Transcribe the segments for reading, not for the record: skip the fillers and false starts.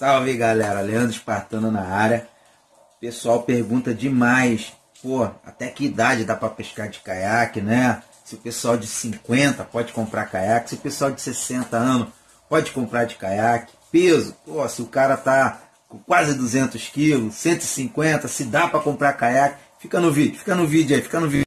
Salve galera, Leandro Espartano na área. Pessoal pergunta demais, pô, até que idade dá para pescar de caiaque, né? Se o pessoal de 50 pode comprar caiaque, se o pessoal de 60 anos pode comprar de caiaque. Peso, pô, se o cara tá com quase 200 quilos, 150, se dá para comprar caiaque. Fica no vídeo aí, fica no vídeo.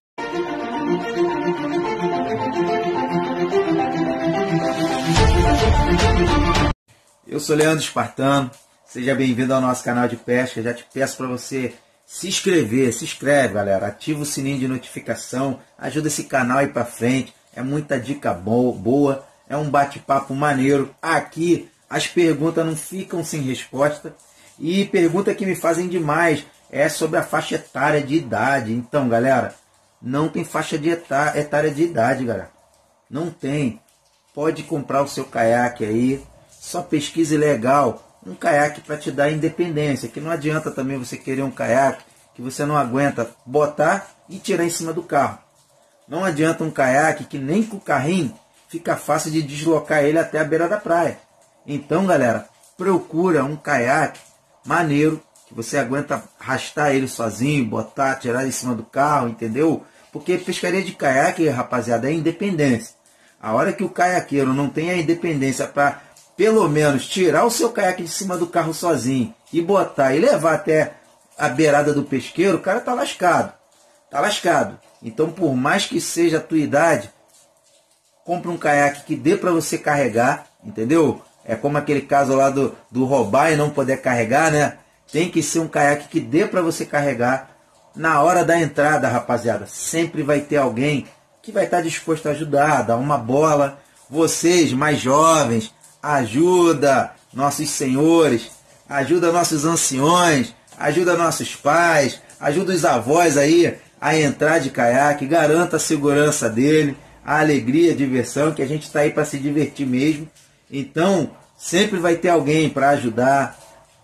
Eu sou Leandro Espartano, seja bem-vindo ao nosso canal de pesca. Já te peço para você se inscreve galera, ativa o sininho de notificação, ajuda esse canal aí para frente, é muita dica boa, é um bate-papo maneiro. Aqui as perguntas não ficam sem resposta e pergunta que me fazem demais é sobre a faixa etária de idade. Então galera, não tem faixa de etária de idade, galera, não tem. Pode comprar o seu caiaque aí. Só pesquise legal, um caiaque para te dar independência, que não adianta também você querer um caiaque que você não aguenta botar e tirar em cima do carro. Não adianta um caiaque que nem com o carrinho fica fácil de deslocar ele até a beira da praia. Então galera, procura um caiaque maneiro, que você aguenta arrastar ele sozinho, botar, tirar em cima do carro, entendeu? Porque pescaria de caiaque, rapaziada, é independência. A hora que o caiaqueiro não tem a independência para pelo menos tirar o seu caiaque de cima do carro sozinho e botar e levar até a beirada do pesqueiro, o cara tá lascado. Tá lascado. Então, por mais que seja a tua idade, compra um caiaque que dê para você carregar, entendeu? É como aquele caso lá do roubar e não poder carregar, né? Tem que ser um caiaque que dê para você carregar. Na hora da entrada, rapaziada, sempre vai ter alguém que vai estar disposto a ajudar, dar uma bola. Vocês, mais jovens, ajuda nossos senhores, ajuda nossos anciões, ajuda nossos pais, ajuda os avós aí a entrar de caiaque, garanta a segurança dele, a alegria, a diversão, que a gente está aí para se divertir mesmo. Então, sempre vai ter alguém para ajudar,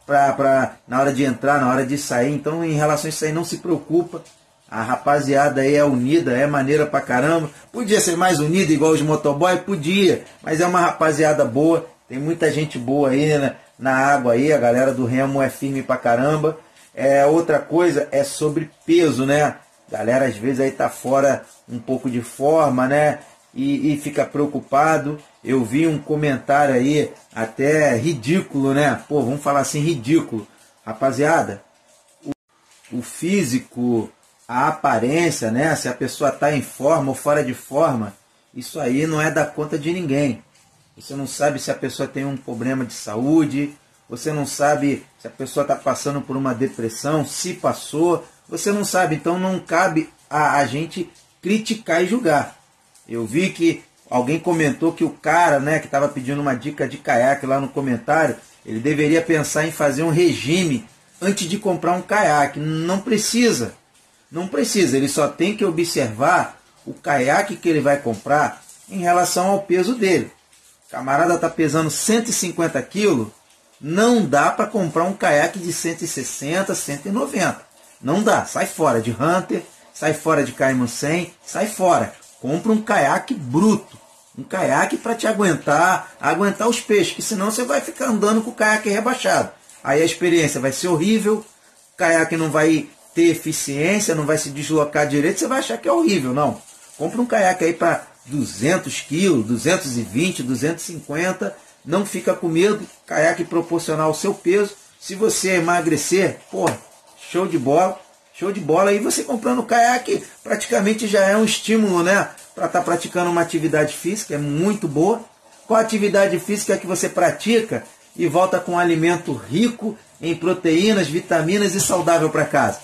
na hora de entrar, na hora de sair. Então, em relação a isso aí, não se preocupa. A rapaziada aí é unida, é maneira pra caramba. Podia ser mais unida igual os motoboy? Podia, mas é uma rapaziada boa. Tem muita gente boa aí, né, na água aí. A galera do remo é firme pra caramba. Outra coisa é sobre peso, né? Galera às vezes aí tá fora um pouco de forma, né? E fica preocupado. Eu vi um comentário aí até ridículo, né? Pô, vamos falar assim, ridículo. Rapaziada, o físico, a aparência, né? Se a pessoa está em forma ou fora de forma, isso aí não é da conta de ninguém. Você não sabe se a pessoa tem um problema de saúde, você não sabe se a pessoa está passando por uma depressão, se passou, você não sabe. Então não cabe a gente criticar e julgar. Eu vi que alguém comentou que o cara, né, que estava pedindo uma dica de caiaque lá no comentário, ele deveria pensar em fazer um regime antes de comprar um caiaque. Não precisa. Não precisa, ele só tem que observar o caiaque que ele vai comprar em relação ao peso dele. O camarada está pesando 150 quilos, não dá para comprar um caiaque de 160, 190. Não dá, sai fora de Hunter, sai fora de Cayman 100, sai fora. Compra um caiaque bruto, um caiaque para te aguentar os peixes, que senão você vai ficar andando com o caiaque rebaixado. Aí a experiência vai ser horrível, o caiaque não vai ter eficiência, não vai se deslocar direito, você vai achar que é horrível. Não, compra um caiaque aí para 200 quilos, 220, 250, não fica com medo, caiaque proporcional ao seu peso. Se você emagrecer, pô, show de bola, e você comprando o caiaque praticamente já é um estímulo, né, para estar praticando uma atividade física, é muito boa. Qual atividade física que você pratica e volta com um alimento rico em proteínas, vitaminas e saudável para casa?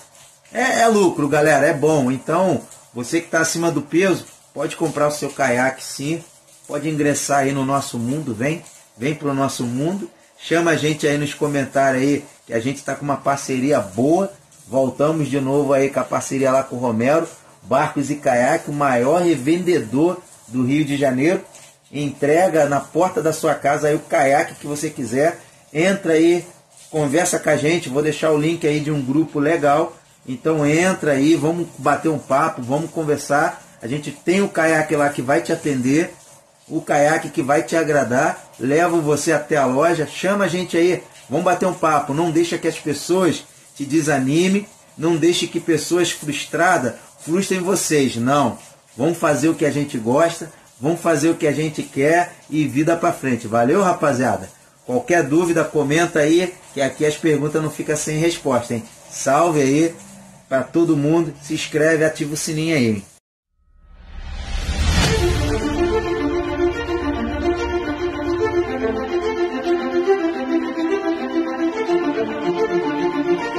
É lucro, galera, é bom. Então, você que está acima do peso, pode comprar o seu caiaque sim, pode ingressar aí no nosso mundo, vem para o nosso mundo, chama a gente aí nos comentários aí, que a gente está com uma parceria boa. Voltamos de novo aí com a parceria lá com o Romero, Barcos e Caiaque, o maior revendedor do Rio de Janeiro. Entrega na porta da sua casa aí o caiaque que você quiser, entra aí, conversa com a gente, vou deixar o link aí de um grupo legal. Então entra aí, vamos bater um papo, vamos conversar. A gente tem o caiaque lá que vai te atender, o caiaque que vai te agradar. Levo você até a loja, chama a gente aí Vamos bater um papo. Não deixa que as pessoas te desanimem. Não deixe que pessoas frustradas frustrem vocês. Não. Vamos fazer o que a gente gosta. Vamos fazer o que a gente quer e vida para frente. Valeu, rapaziada? Qualquer dúvida, comenta aí, que aqui as perguntas não ficam sem resposta, hein? Salve aí para todo mundo. Se inscreve, ativa o sininho aí.